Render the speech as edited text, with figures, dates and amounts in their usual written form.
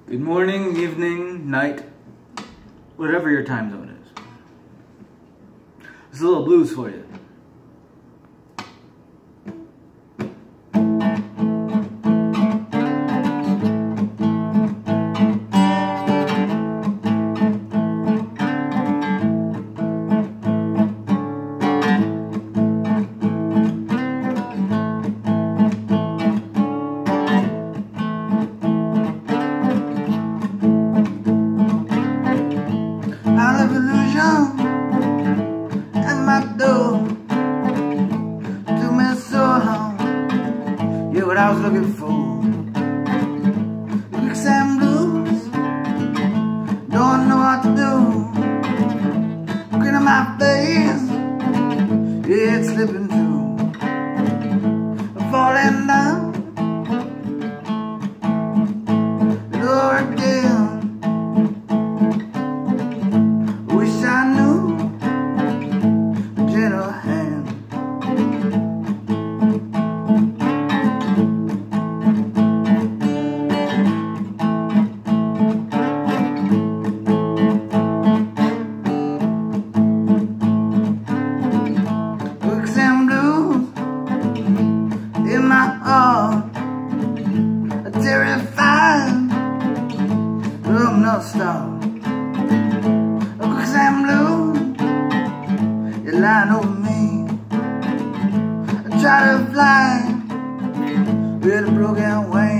Good morning, evening, night, whatever your time zone is. It's a little blues for you. At my door, took me so long. Yeah, what I was looking for. Quicksand Blues, don't know what to do. Grin on my face, yeah, it's slipping through. I'm falling down, lower again. Wish I knew a gentle hand. Quicksand blues in my heart, terrified from the start. Quicksand blues, you're lying over me. I try to fly with a broken wing.